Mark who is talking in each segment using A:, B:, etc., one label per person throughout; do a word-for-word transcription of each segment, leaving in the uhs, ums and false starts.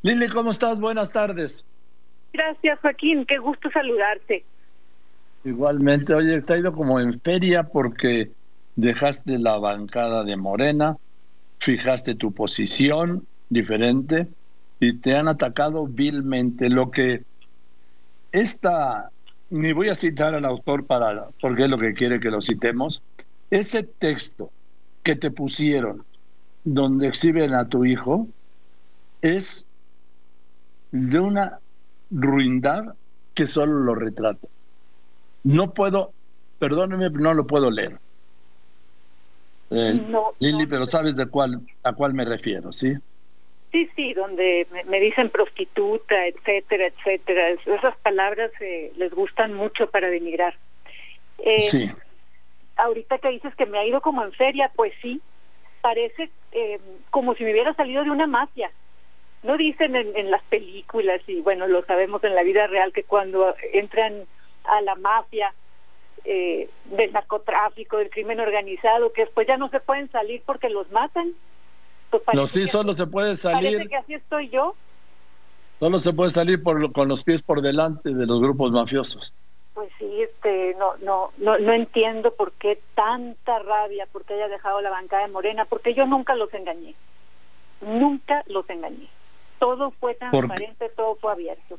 A: Lili, ¿cómo estás? Buenas tardes.
B: Gracias, Joaquín, qué gusto saludarte.
A: Igualmente, oye, te ha ido como en feria porque dejaste la bancada de Morena, fijaste tu posición diferente y te han atacado vilmente. Lo que esta, ni voy a citar al autor para, porque es lo que quiere que lo citemos, ese texto que te pusieron donde exhiben a tu hijo es de una ruindad que solo lo retrata. No puedo, perdóneme, no lo puedo leer. Eh,
B: No,
A: Lili,
B: no,
A: pero sabes de cuál, a cuál me refiero, ¿sí?
B: sí, sí, donde me, me dicen prostituta, etcétera, etcétera. Es- Esas palabras eh, les gustan mucho para denigrar. Eh,
A: Sí.
B: Ahorita que dices que me ha ido como en feria, pues sí, parece eh, como si me hubiera salido de una mafia. No dicen en, en las películas, y bueno, lo sabemos en la vida real, que cuando entran a la mafia eh, del narcotráfico, del crimen organizado, que después ya no se pueden salir porque los matan. Pues
A: No,
B: parece
A: sí,
B: que
A: solo
B: así,
A: se puede
B: parece
A: salir,
B: que así estoy yo.
A: solo se puede salir por, lo- con los pies por delante de los grupos mafiosos.
B: Pues sí, este, no, no, no, no entiendo por qué tanta rabia, porque haya dejado la bancada de Morena, porque yo nunca los engañé, nunca los engañé. Todo fue transparente, todo fue abierto.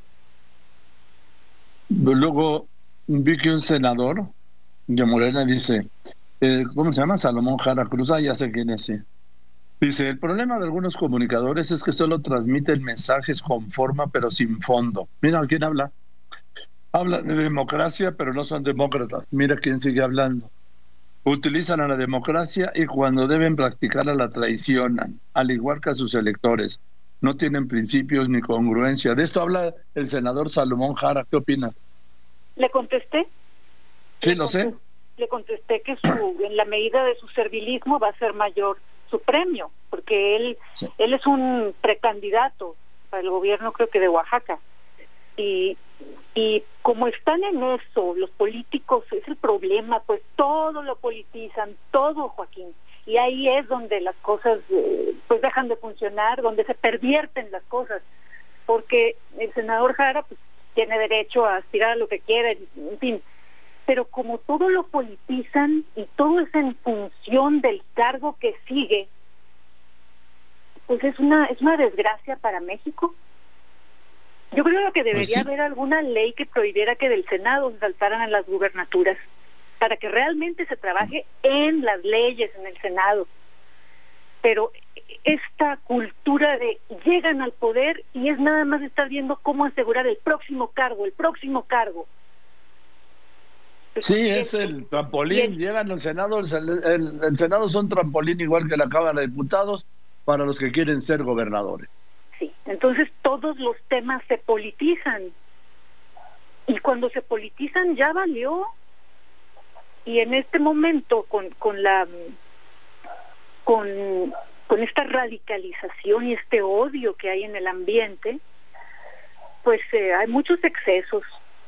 A: Luego vi que un senador de Morena dice, eh, ¿cómo se llama? Salomón Jara Cruz, ah, ya sé quién es, sí. Dice, el problema de algunos comunicadores es que solo transmiten mensajes con forma pero sin fondo. Mira, ¿quién habla? Habla de democracia, pero no son demócratas. Mira quién sigue hablando. Utilizan a la democracia y cuando deben practicarla la traicionan, al igual que a sus electores. No tienen principios ni congruencia. De esto habla el senador Salomón Jara. ¿Qué opinas?
B: Le contesté,
A: Sí,
B: le
A: lo sé.
B: contesté, le contesté que su, en la medida de su servilismo va a ser mayor su premio, porque él,
A: Sí.
B: él es un precandidato para el gobierno, creo que de Oaxaca, y y como están en eso los políticos, es el problema, pues todo lo politizan, todo, Joaquín, y ahí es donde las cosas eh, pues dejan de funcionar, donde se pervierten las cosas, porque el senador Jara pues tiene derecho a aspirar a lo que quiera, en fin, pero como todo lo politizan y todo es en función del cargo que sigue, pues es una es una desgracia para México. Yo creo que debería
A: Pues sí.
B: haber alguna ley que prohibiera que del Senado se saltaran a las gubernaturas, para que realmente se trabaje en las leyes en el Senado. Pero esta cultura de llegan al poder y es nada más estar viendo cómo asegurar el próximo cargo, el próximo cargo. Pues,
A: Sí,
B: y
A: es
B: el-
A: el
B: y
A: trampolín.
B: el-
A: Llegan al Senado, el, el- el Senado es un trampolín igual que la Cámara de Diputados para los que quieren ser gobernadores.
B: Sí, entonces todos los temas se politizan y cuando se politizan ya valió. Y en este momento con con la con con esta radicalización y este odio que hay en el ambiente, pues eh, hay muchos excesos.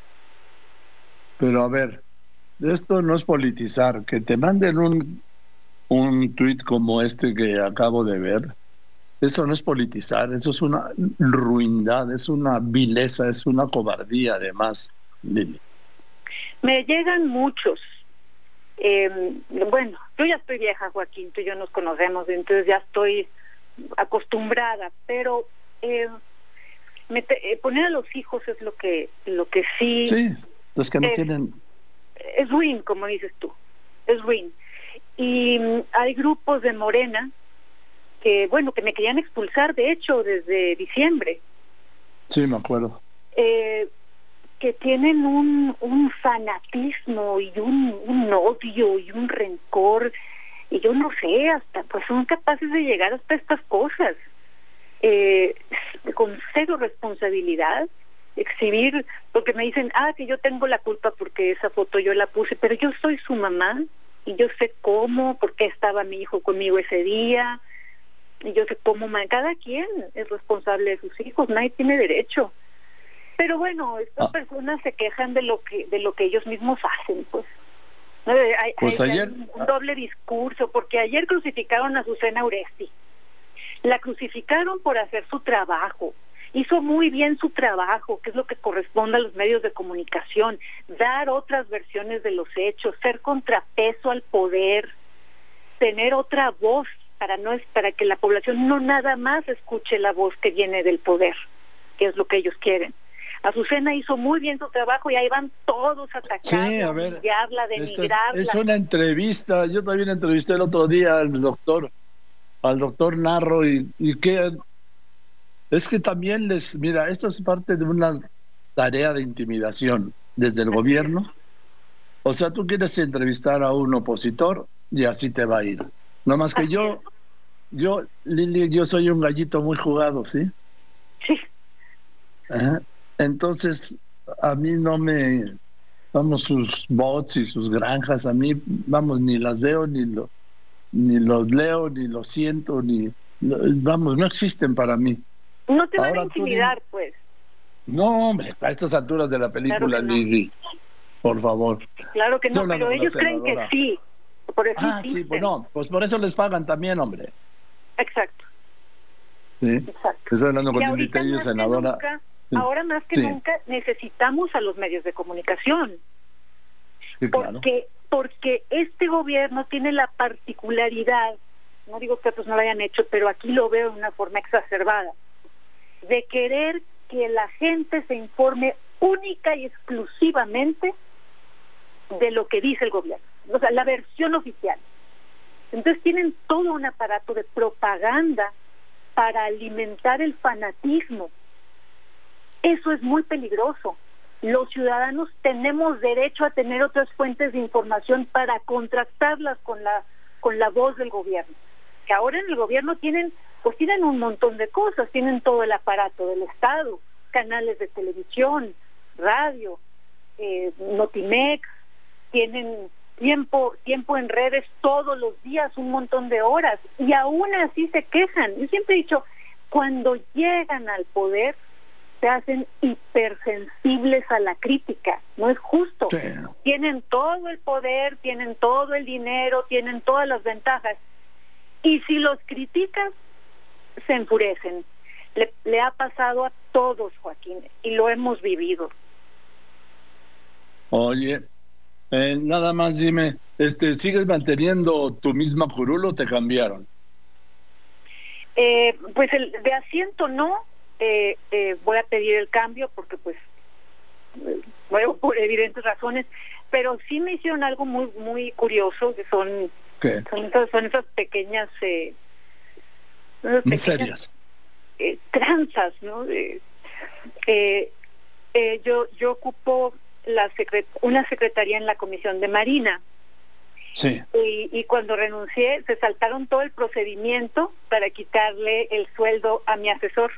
A: Pero a ver, esto no es politizar. Que te manden un, un tuit como este que acabo de ver, eso no es politizar, eso es una ruindad, es una vileza, es una cobardía además, Lili.
B: Me llegan muchos. Eh, bueno, yo ya estoy vieja, Joaquín, tú y yo nos conocemos, entonces ya estoy acostumbrada, pero eh, me te- eh, poner a los hijos es lo que lo que sí,
A: Sí, los que no
B: es,
A: tienen...
B: es ruin, como dices tú, es ruin. Y mm, hay grupos de Morena que, bueno, que me querían expulsar, de hecho, desde diciembre,
A: Sí, me acuerdo.
B: eh, que tienen un, un fanatismo y un, un odio y un rencor, y yo no sé, hasta pues son capaces de llegar hasta estas cosas, eh, con cero responsabilidad, exhibir, porque me dicen, ah, que yo tengo la culpa porque esa foto yo la puse, pero yo soy su mamá, y yo sé cómo, por qué estaba mi hijo conmigo ese día, y yo sé cómo, cada quien es responsable de sus hijos, nadie tiene derecho. Pero bueno, estas
A: Ah.
B: personas se quejan de lo que de lo que ellos mismos hacen, pues. ¿No? Hay,
A: Pues
B: hay,
A: ayer-
B: hay un doble discurso, porque ayer crucificaron a Susana Uresti. La crucificaron por hacer su trabajo. hizo muy bien su trabajo, que es lo que corresponde a los medios de comunicación, dar otras versiones de los hechos, ser contrapeso al poder, tener otra voz para no para que la población no nada más escuche la voz que viene del poder, que es lo que ellos quieren. Azucena hizo muy bien su trabajo y ahí van todos a atacarla,
A: sí, a ver,
B: humillarla, denigrarla.
A: Es, es una entrevista. Yo también entrevisté el otro día al doctor, al doctor Narro, y, y que es que también les, mira, esto es parte de una tarea de intimidación desde el gobierno. O sea, tú quieres entrevistar a un opositor y así te va a ir. No más que yo, yo, Lili, yo soy un gallito muy jugado, ¿sí?
B: Sí.
A: Ajá. Entonces, a mí no me, vamos, sus bots y sus granjas, a mí, vamos, ni las veo, ni lo, ni los leo, ni los siento, ni, vamos, no existen para mí.
B: No te van
A: Ahora
B: a intimidar,
A: tú,
B: pues.
A: no, hombre, a estas alturas de la película, claro no. Lili, por favor.
B: Claro que no, pero ellos creen que sí. Por eso
A: ah, sí, pues no, pues por eso les pagan también, hombre.
B: Exacto.
A: Sí,
B: exacto.
A: Estoy hablando con
B: Lili
A: Tello, senadora.
B: Nunca, ahora más que sí. nunca necesitamos a los medios de comunicación.
A: Sí, claro.
B: Porque, porque este gobierno tiene la particularidad, no digo que otros no lo hayan hecho, pero aquí lo veo de una forma exacerbada, de querer que la gente se informe única y exclusivamente de lo que dice el gobierno, o sea, la versión oficial. Entonces tienen todo un aparato de propaganda para alimentar el fanatismo. Eso es muy peligroso. Los ciudadanos tenemos derecho a tener otras fuentes de información para contrastarlas con la con la voz del gobierno. Que ahora en el gobierno tienen, pues tienen un montón de cosas, tienen todo el aparato del Estado, canales de televisión, radio, eh, Notimex, tienen tiempo tiempo en redes todos los días, un montón de horas, y aún así se quejan. Yo siempre he dicho, cuando llegan al poder se hacen hipersensibles a la crítica, no es justo. Sí. Tienen todo el poder, tienen todo el dinero, tienen todas las ventajas, y si los critican se enfurecen. Le, le ha pasado a todos, Joaquín, y lo hemos vivido.
A: Oye, Eh, nada más dime, este, ¿sigues manteniendo tu misma curul o te cambiaron?
B: Eh, pues el de asiento no, eh, eh, voy a pedir el cambio porque pues, eh, bueno, por evidentes razones, pero sí me hicieron algo muy muy curioso, que son,
A: ¿Qué?
B: son, esas, son esas pequeñas, eh, esas pequeñas
A: serias.
B: Eh, tranzas, ¿no? Eh, eh, eh, yo, yo ocupo la secret una secretaría en la Comisión de Marina.
A: Sí.
B: Y, y cuando renuncié se saltaron todo el procedimiento para quitarle el sueldo a mi asesor.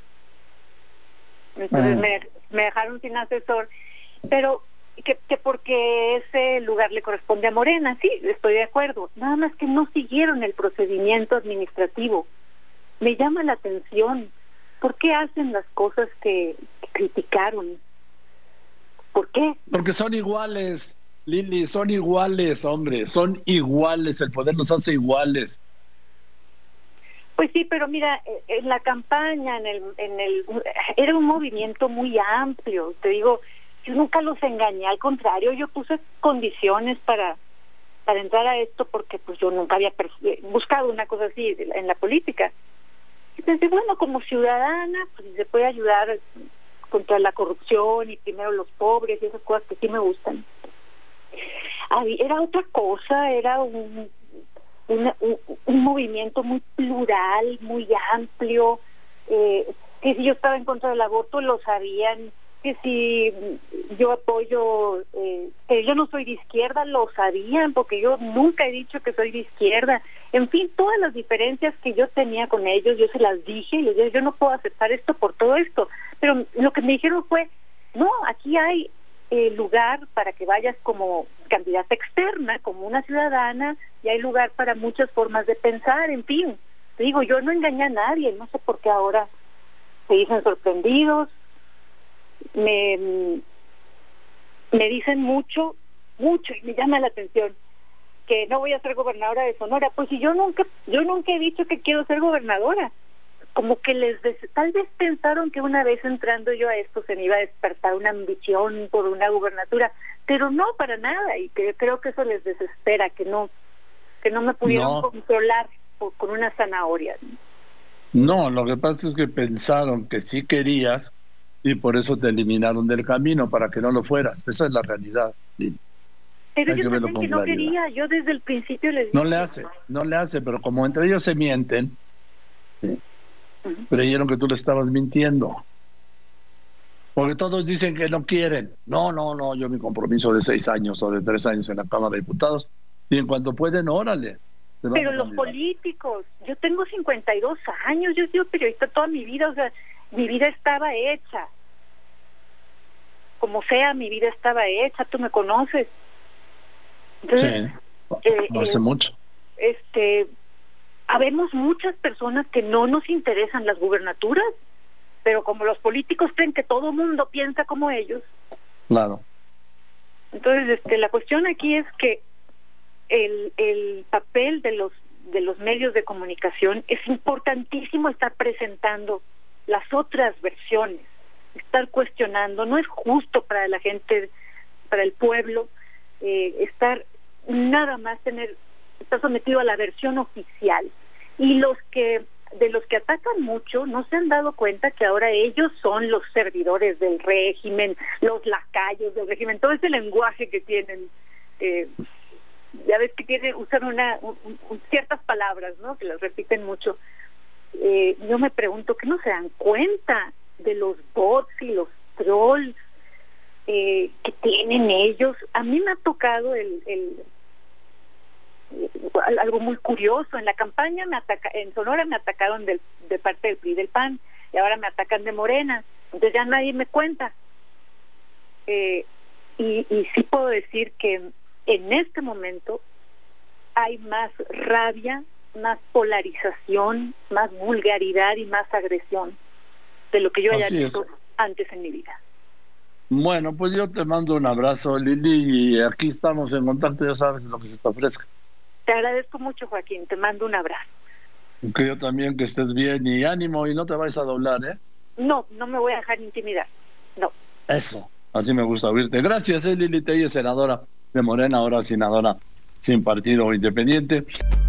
B: Entonces uh-huh. me, me dejaron sin asesor, pero que, que porque ese lugar le corresponde a Morena, sí, estoy de acuerdo, nada más que no siguieron el procedimiento administrativo. Me llama la atención, ¿por qué hacen las cosas que, que criticaron? ¿Por qué?
A: Porque son iguales, Lili, son iguales, hombre, son iguales, el poder los hace iguales.
B: Pues sí, pero mira, en la campaña, en el, en el, era un movimiento muy amplio, te digo, yo nunca los engañé, al contrario, yo puse condiciones para, para entrar a esto porque pues yo nunca había buscado una cosa así en la política. Y pensé, bueno, como ciudadana, pues si se puede ayudar contra la corrupción y primero los pobres y esas cosas que sí me gustan. Era otra cosa, era un, una, un, un movimiento muy plural, muy amplio, eh, que si yo estaba en contra del aborto lo sabían, que si yo apoyo, eh, que yo no soy de izquierda lo sabían, porque yo nunca he dicho que soy de izquierda. En fin, todas las diferencias que yo tenía con ellos, yo se las dije, y les dije, yo no puedo aceptar esto por todo esto. Pero lo que me dijeron fue, no, aquí hay eh, lugar para que vayas como candidata externa, como una ciudadana, y hay lugar para muchas formas de pensar, en fin. Te digo, yo no engañé a nadie, no sé por qué ahora se dicen sorprendidos, me, me dicen mucho, mucho, y me llama la atención que no voy a ser gobernadora de Sonora. Pues si yo nunca, yo nunca he dicho que quiero ser gobernadora. como que les des... tal vez pensaron que una vez entrando yo a esto se me iba a despertar una ambición por una gubernatura, pero no, para nada, y que creo que eso les desespera, que no que no me pudieron
A: No.
B: controlar por, con una zanahoria.
A: No, lo que pasa es que pensaron que sí querías y por eso te eliminaron del camino, para que no lo fueras. Esa es la realidad, Lili.
B: Pero
A: Hay que
B: yo
A: verlo
B: también
A: con
B: que no
A: claridad.
B: quería, yo desde el principio les dije...
A: No le hace, no le hace, pero como entre ellos se mienten, ¿sí?
B: Ujú.
A: Creyeron que tú le estabas mintiendo. Porque todos dicen que no quieren. No, no, no, yo mi compromiso de seis años o de tres años en la Cámara de Diputados, y en cuanto pueden, órale. se van
B: Pero
A: a
B: los
A: candidatar.
B: políticos, yo tengo cincuenta y dos años, yo he sido periodista toda mi vida, o sea, mi vida estaba hecha. Como sea, mi vida estaba hecha, tú me conoces. Entonces,
A: Sí,
B: eh,
A: no hace
B: eh,
A: mucho.
B: este, habemos muchas personas que no nos interesan las gubernaturas, pero como los políticos creen que todo mundo piensa como ellos,
A: Claro.
B: entonces este, la cuestión aquí es que el, el papel de los de los medios de comunicación es importantísimo, estar presentando las otras versiones, estar cuestionando. No es justo para la gente, para el pueblo, eh, estar nada más tener estar sometido a la versión oficial. Y los que de los que atacan mucho no se han dado cuenta que ahora ellos son los servidores del régimen, los lacayos del régimen, todo ese lenguaje que tienen. Eh, ya ves que tienen usan una un, un, ciertas palabras, ¿no?, que las repiten mucho. Eh, yo me pregunto que no se dan cuenta de los bots y los trolls eh, que tienen ellos. A mí me ha tocado el, el algo muy curioso. En la campaña me ataca, en Sonora me atacaron del, de parte del P R I y del P A N, y ahora me atacan de Morena, entonces ya nadie me cuenta. Eh, y, y sí puedo decir que en este momento hay más rabia, más polarización, más vulgaridad y más agresión de lo que yo haya
A: Así
B: visto
A: es.
B: antes en mi vida.
A: Bueno, pues yo te mando un abrazo, Lili, y aquí estamos en contacto, ya sabes lo que se te ofrezca.
B: Te agradezco mucho, Joaquín, te mando un abrazo.
A: Que yo también, que estés bien y ánimo y no te vayas a doblar, ¿eh?
B: No, no me voy a dejar intimidar, no.
A: Eso, así me gusta oírte. Gracias, eh, Lili Telles, senadora de Morena, ahora senadora sin partido independiente.